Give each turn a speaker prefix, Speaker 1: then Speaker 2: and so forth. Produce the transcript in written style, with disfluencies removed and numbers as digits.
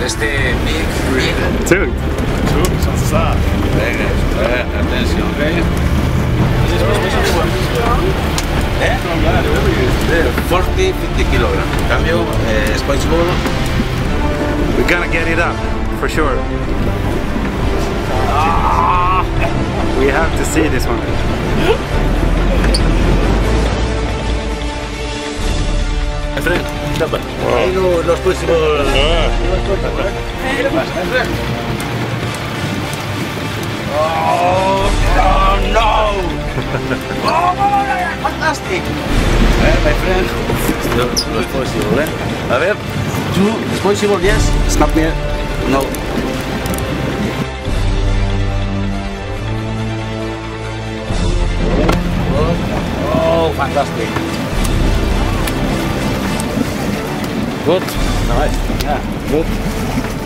Speaker 1: este big.
Speaker 2: Two, sono
Speaker 1: Atención.
Speaker 2: okay.
Speaker 1: 40, 50 kilograms. En cambio, Sponge Ball.
Speaker 2: We're gonna get it up, for sure. We have to see this one.
Speaker 1: Efren, ahí los próximos. ¿Qué le pasa, Efren? Oh no! Oh, fantastic! My friend. Los possible, A ver, two is possible, yes? Snap me. No. Oh, fantastic. Good. Nice. Yeah, good.